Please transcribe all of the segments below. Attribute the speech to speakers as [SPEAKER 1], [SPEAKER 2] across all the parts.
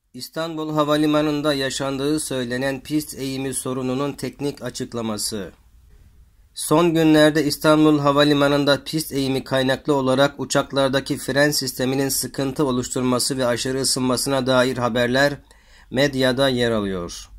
[SPEAKER 1] İstanbul Havalimanı'nda yaşandığı söylenen pist eğimi sorununun teknik açıklaması. Son günlerde İstanbul Havalimanı'nda pist eğimi kaynaklı olarak uçaklardaki fren sisteminin sıkıntı oluşturması ve aşırı ısınmasına dair haberler medyada yer alıyor.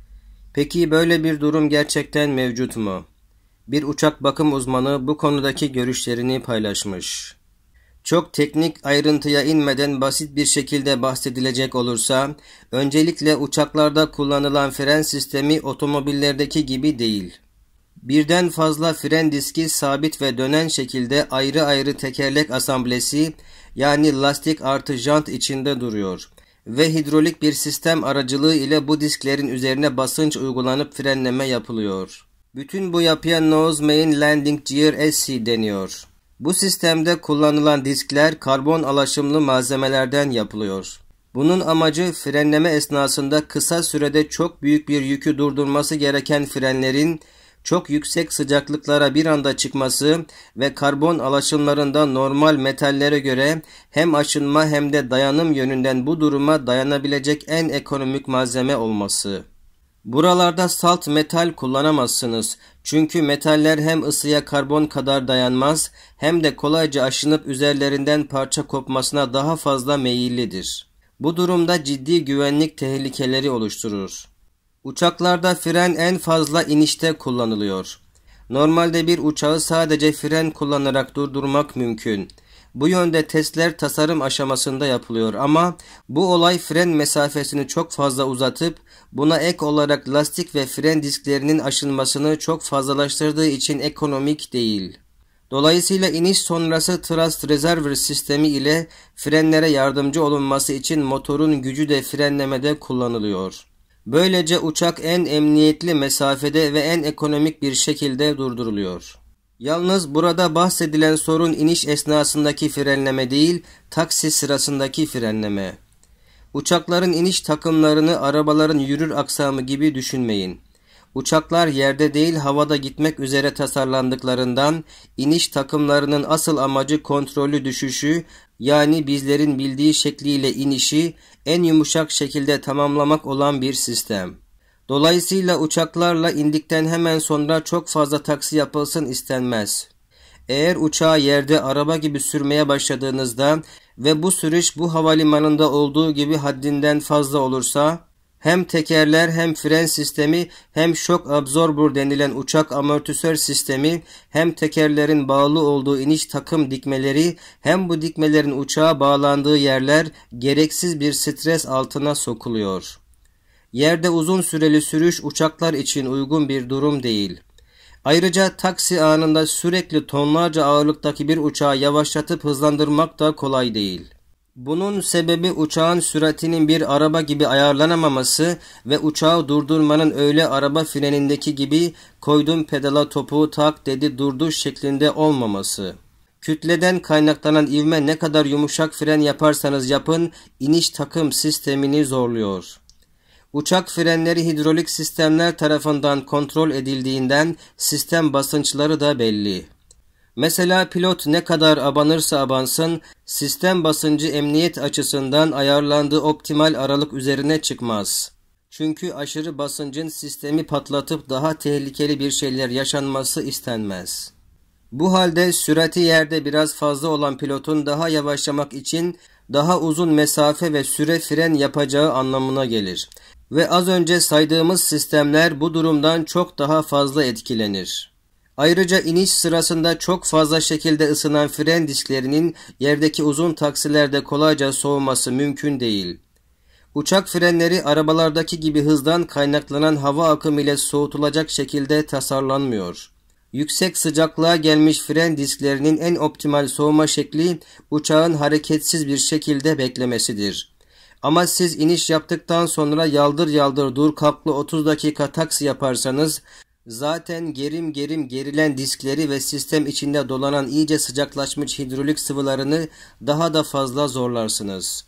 [SPEAKER 1] Peki böyle bir durum gerçekten mevcut mu? Bir uçak bakım uzmanı bu konudaki görüşlerini paylaşmış. Çok teknik ayrıntıya inmeden basit bir şekilde bahsedilecek olursa, öncelikle uçaklarda kullanılan fren sistemi otomobillerdeki gibi değil. Birden fazla fren diski sabit ve dönen şekilde ayrı ayrı tekerlek asamblesi yani lastik artı jant içinde duruyor ve hidrolik bir sistem aracılığı ile bu disklerin üzerine basınç uygulanıp frenleme yapılıyor. Bütün bu yapıya Nose Main Landing Gear SC deniyor. Bu sistemde kullanılan diskler karbon alaşımlı malzemelerden yapılıyor. Bunun amacı frenleme esnasında kısa sürede çok büyük bir yükü durdurması gereken frenlerin çok yüksek sıcaklıklara bir anda çıkması ve karbon alaşımlarında normal metallere göre hem aşınma hem de dayanım yönünden bu duruma dayanabilecek en ekonomik malzeme olması. Buralarda salt metal kullanamazsınız. Çünkü metaller hem ısıya karbon kadar dayanmaz hem de kolayca aşınıp üzerlerinden parça kopmasına daha fazla meyillidir. Bu durumda ciddi güvenlik tehlikeleri oluşturur. Uçaklarda fren en fazla inişte kullanılıyor. Normalde bir uçağı sadece fren kullanarak durdurmak mümkün. Bu yönde testler tasarım aşamasında yapılıyor ama bu olay fren mesafesini çok fazla uzatıp buna ek olarak lastik ve fren disklerinin aşınmasını çok fazlalaştırdığı için ekonomik değil. Dolayısıyla iniş sonrası thrust reservoir sistemi ile frenlere yardımcı olunması için motorun gücü de frenlemede kullanılıyor. Böylece uçak en emniyetli mesafede ve en ekonomik bir şekilde durduruluyor. Yalnız burada bahsedilen sorun iniş esnasındaki frenleme değil, taksi sırasındaki frenleme. Uçakların iniş takımlarını arabaların yürür aksamı gibi düşünmeyin. Uçaklar yerde değil havada gitmek üzere tasarlandıklarından iniş takımlarının asıl amacı kontrollü düşüşü yani bizlerin bildiği şekliyle inişi en yumuşak şekilde tamamlamak olan bir sistem. Dolayısıyla uçaklarla indikten hemen sonra çok fazla taksi yapılsın istenmez. Eğer uçağı yerde araba gibi sürmeye başladığınızda ve bu sürüş bu havalimanında olduğu gibi haddinden fazla olursa, hem tekerler hem fren sistemi hem shock absorber denilen uçak amortisör sistemi hem tekerlerin bağlı olduğu iniş takım dikmeleri hem bu dikmelerin uçağa bağlandığı yerler gereksiz bir stres altına sokuluyor. Yerde uzun süreli sürüş uçaklar için uygun bir durum değil. Ayrıca taksi anında sürekli tonlarca ağırlıktaki bir uçağı yavaşlatıp hızlandırmak da kolay değil. Bunun sebebi uçağın süratinin bir araba gibi ayarlanamaması ve uçağı durdurmanın öyle araba frenindeki gibi koydum pedala topuğu tak dedi durdur şeklinde olmaması. Kütleden kaynaklanan ivme ne kadar yumuşak fren yaparsanız yapın iniş takım sistemini zorluyor. Uçak frenleri hidrolik sistemler tarafından kontrol edildiğinden sistem basınçları da belli. Mesela pilot ne kadar abanırsa abansın, sistem basıncı emniyet açısından ayarlandığı optimal aralık üzerine çıkmaz. Çünkü aşırı basıncın sistemi patlatıp daha tehlikeli bir şeyler yaşanması istenmez. Bu halde sürati yerde biraz fazla olan pilotun daha yavaşlamak için daha uzun mesafe ve süre fren yapacağı anlamına gelir. Ve az önce saydığımız sistemler bu durumdan çok daha fazla etkilenir. Ayrıca iniş sırasında çok fazla şekilde ısınan fren disklerinin yerdeki uzun taksilerde kolayca soğuması mümkün değil. Uçak frenleri arabalardaki gibi hızdan kaynaklanan hava akımı ile soğutulacak şekilde tasarlanmıyor. Yüksek sıcaklığa gelmiş fren disklerinin en optimal soğuma şekli uçağın hareketsiz bir şekilde beklemesidir. Ama siz iniş yaptıktan sonra yaldır yaldır dur kalklı 30 dakika taksi yaparsanız zaten gerim gerim gerilen diskleri ve sistem içinde dolanan iyice sıcaklaşmış hidrolik sıvılarını daha da fazla zorlarsınız.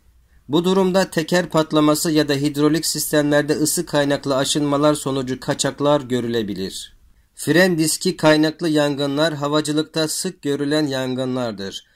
[SPEAKER 1] Bu durumda teker patlaması ya da hidrolik sistemlerde ısı kaynaklı aşınmalar sonucu kaçaklar görülebilir. Fren diski kaynaklı yangınlar havacılıkta sık görülen yangınlardır.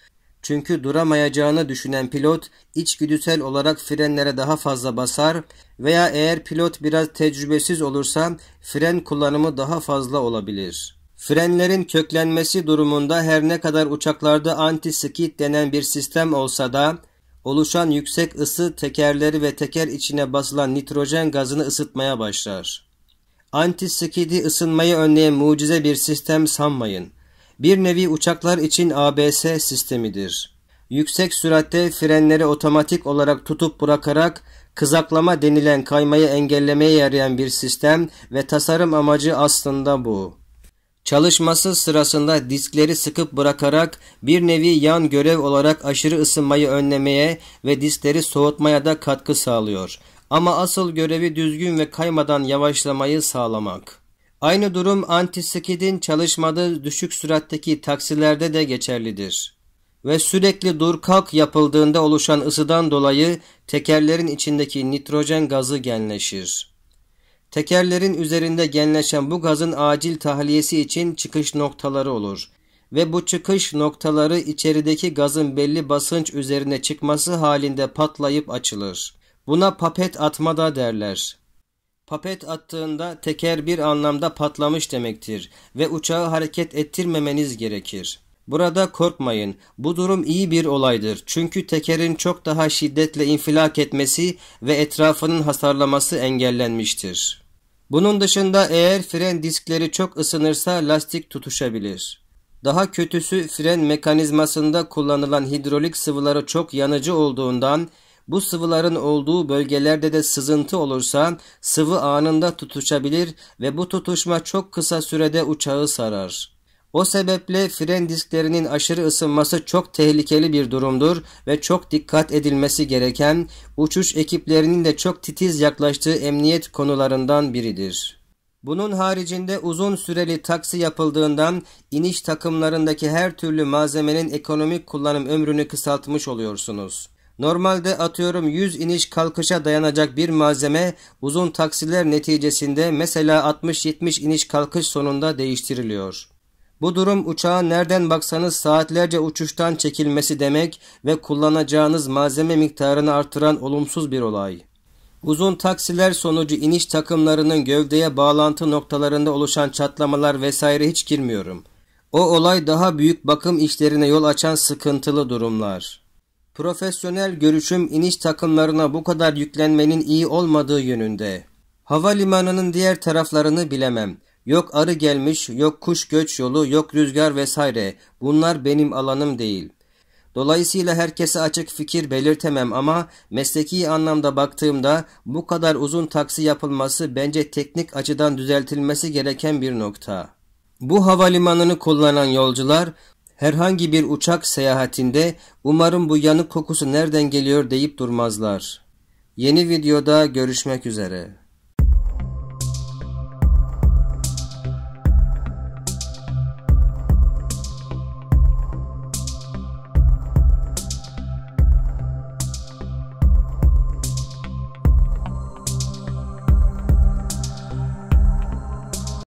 [SPEAKER 1] Çünkü duramayacağını düşünen pilot içgüdüsel olarak frenlere daha fazla basar veya eğer pilot biraz tecrübesiz olursa fren kullanımı daha fazla olabilir. Frenlerin köklenmesi durumunda her ne kadar uçaklarda anti-skid denen bir sistem olsa da oluşan yüksek ısı tekerleri ve teker içine basılan nitrojen gazını ısıtmaya başlar. Anti-skid'i ısınmayı önleyen mucize bir sistem sanmayın. Bir nevi uçaklar için ABS sistemidir. Yüksek süratte frenleri otomatik olarak tutup bırakarak kızaklama denilen kaymayı engellemeye yarayan bir sistem ve tasarım amacı aslında bu. Çalışması sırasında diskleri sıkıp bırakarak bir nevi yan görev olarak aşırı ısınmayı önlemeye ve diskleri soğutmaya da katkı sağlıyor. Ama asıl görevi düzgün ve kaymadan yavaşlamayı sağlamak. Aynı durum anti-skid'in çalışmadığı düşük süratteki taksilerde de geçerlidir. Ve sürekli dur kalk yapıldığında oluşan ısıdan dolayı tekerlerin içindeki nitrojen gazı genleşir. Tekerlerin üzerinde genleşen bu gazın acil tahliyesi için çıkış noktaları olur ve bu çıkış noktaları içerideki gazın belli basınç üzerine çıkması halinde patlayıp açılır. Buna papet atma da derler. Papet attığında teker bir anlamda patlamış demektir ve uçağı hareket ettirmemeniz gerekir. Burada korkmayın, bu durum iyi bir olaydır çünkü tekerin çok daha şiddetle infilak etmesi ve etrafının hasarlaması engellenmiştir. Bunun dışında eğer fren diskleri çok ısınırsa lastik tutuşabilir. Daha kötüsü fren mekanizmasında kullanılan hidrolik sıvıları çok yanıcı olduğundan bu sıvıların olduğu bölgelerde de sızıntı olursa sıvı anında tutuşabilir ve bu tutuşma çok kısa sürede uçağı sarar. O sebeple fren disklerinin aşırı ısınması çok tehlikeli bir durumdur ve çok dikkat edilmesi gereken, uçuş ekiplerinin de çok titiz yaklaştığı emniyet konularından biridir. Bunun haricinde uzun süreli taksi yapıldığından iniş takımlarındaki her türlü malzemenin ekonomik kullanım ömrünü kısaltmış oluyorsunuz. Normalde atıyorum 100 iniş kalkışa dayanacak bir malzeme uzun taksiler neticesinde mesela 60-70 iniş kalkış sonunda değiştiriliyor. Bu durum uçağın nereden baksanız saatlerce uçuştan çekilmesi demek ve kullanacağınız malzeme miktarını artıran olumsuz bir olay. Uzun taksiler sonucu iniş takımlarının gövdeye bağlantı noktalarında oluşan çatlamalar vesaire hiç girmiyorum. O olay daha büyük bakım işlerine yol açan sıkıntılı durumlar. Profesyonel görüşüm iniş takımlarına bu kadar yüklenmenin iyi olmadığı yönünde. Havalimanının diğer taraflarını bilemem. Yok arı gelmiş, yok kuş göç yolu, yok rüzgar vesaire. Bunlar benim alanım değil. Dolayısıyla herkese açık fikir belirtemem ama mesleki anlamda baktığımda bu kadar uzun taksi yapılması bence teknik açıdan düzeltilmesi gereken bir nokta. Bu havalimanını kullanan yolcular herhangi bir uçak seyahatinde umarım bu yanık kokusu nereden geliyor deyip durmazlar. Yeni videoda görüşmek üzere.